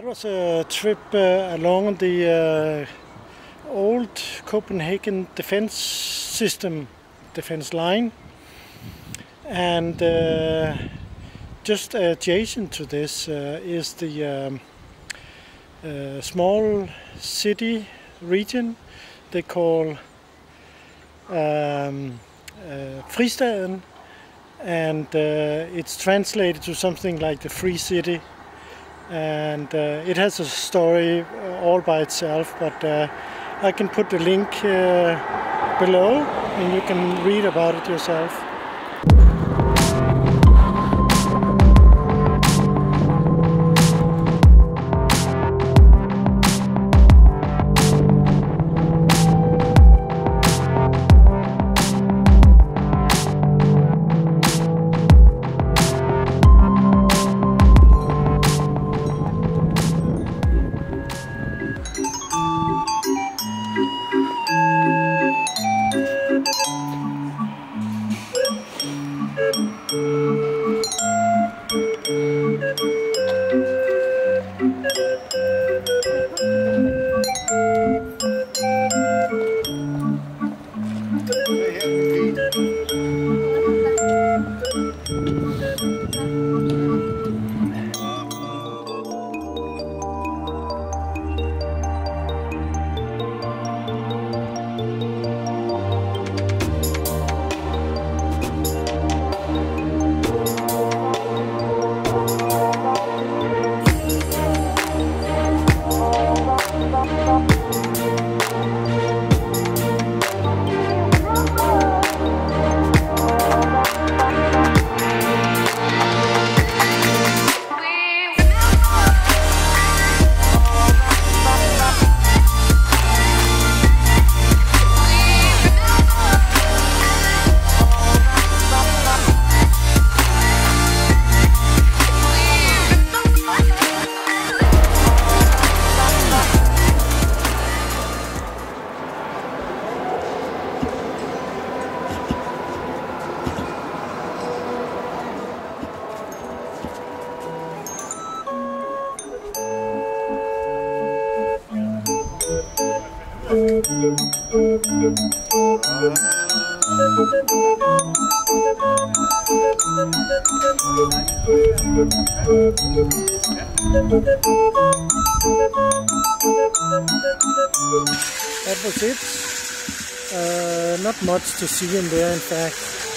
was a trip along the old Copenhagen defense system, defense line, and just adjacent to this is the small city region they call Fristaden, and it's translated to something like the Free City, and it has a story all by itself, but I can put the link below and you can read about it yourself. That was it. Not much to see in there, in fact.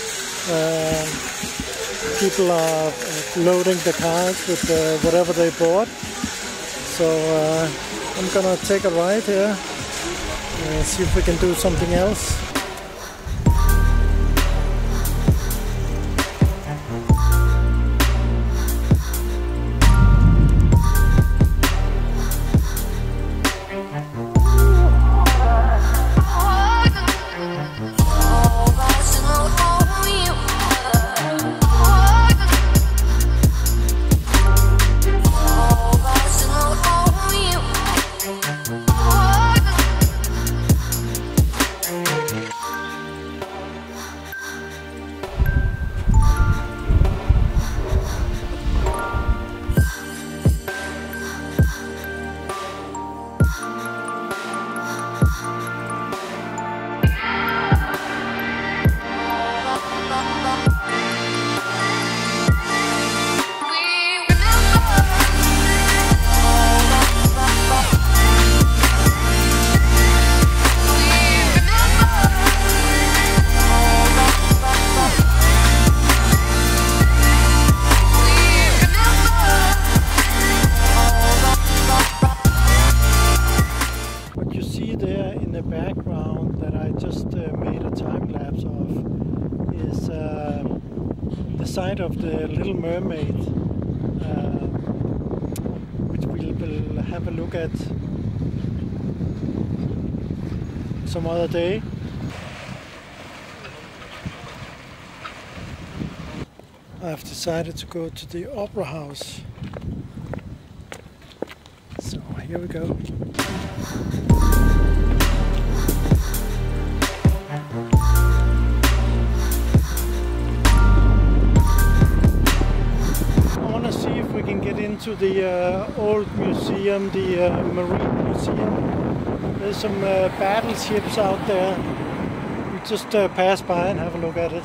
People are loading the cars with whatever they bought. So I'm gonna take a ride here and see if we can do something else. Background that I just made a time lapse of is the site of the Little Mermaid, which we'll have a look at some other day. I've decided to go to the Opera House, so here we go. I want to see if we can get into to the old museum, the Marine Museum. There's some battleships out there. We just pass by and have a look at it.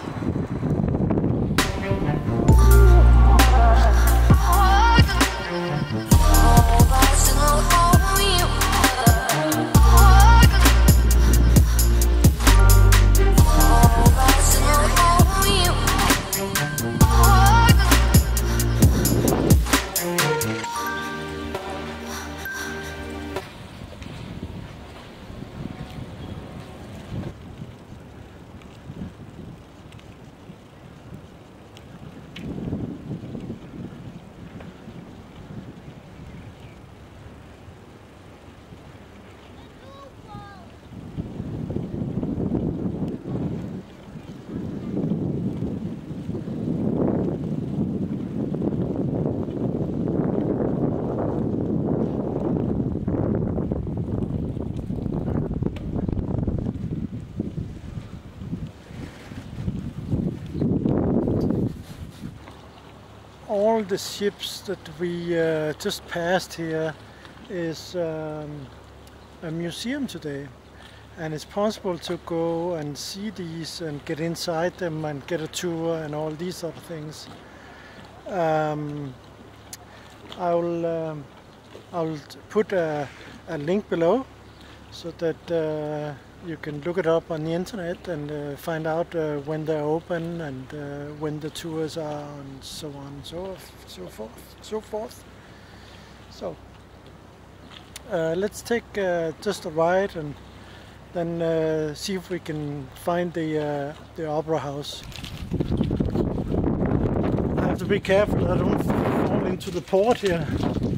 All the ships that we just passed here is a museum today, and it's possible to go and see these and get inside them and get a tour and all these sort of things. I'll put a link below so that you can look it up on the internet and find out when they're open and when the tours are, and so on, so forth. So let's take just a ride and then see if we can find the opera house. I have to be careful I don't fall into the port here.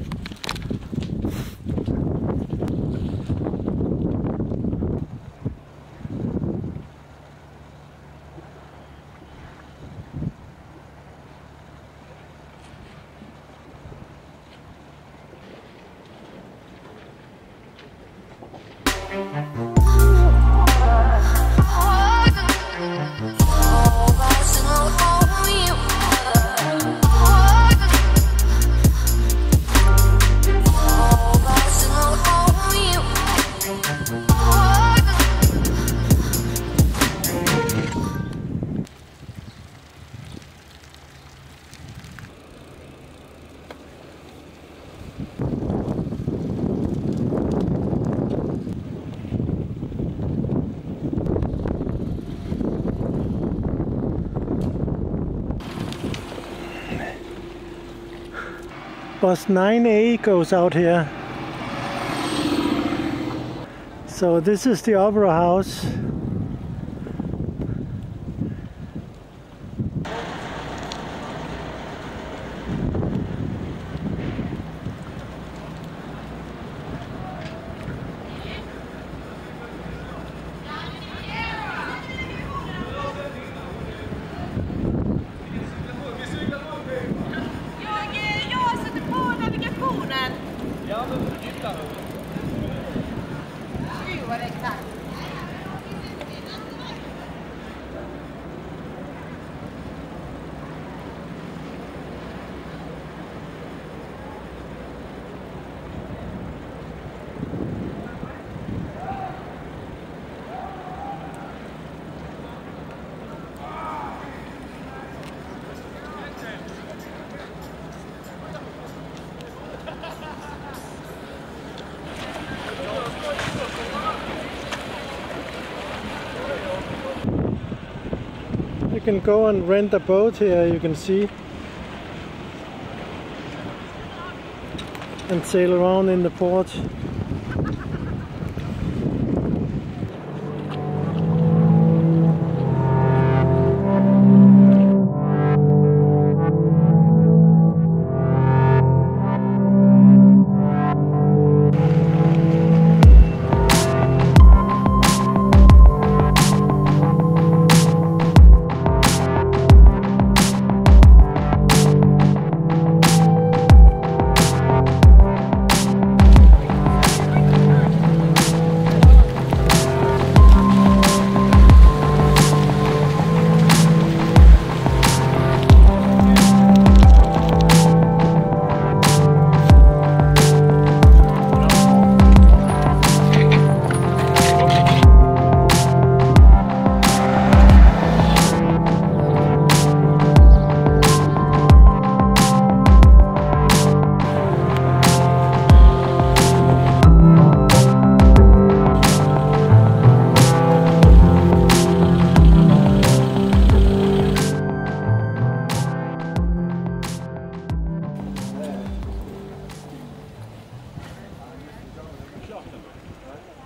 Bus 9A goes out here. So this is the opera house. You can go and rent a boat here, you can see, and sail around in the port.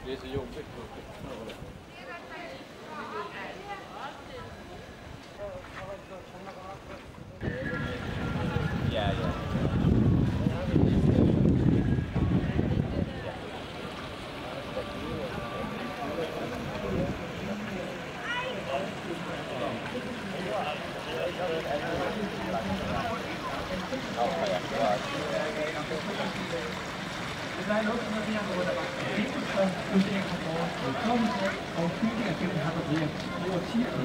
Det är så jobbigt. Ja, ja. Det er lukket med det her, hvor der var ekstrastrøm, justering på vores velkommenhed og bygning af gennem haverier. Det var 10 år.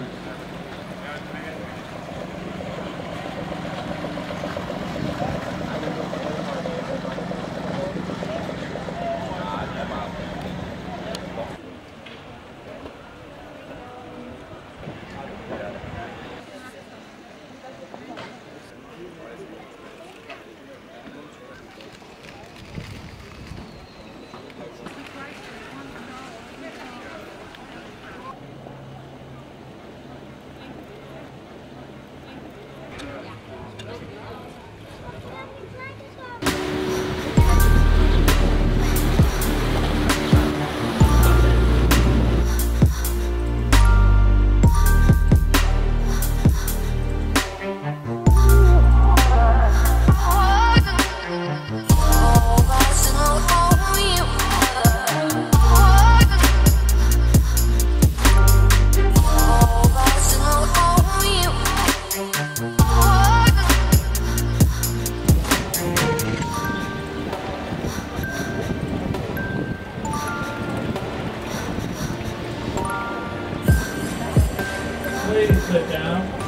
Please sit down.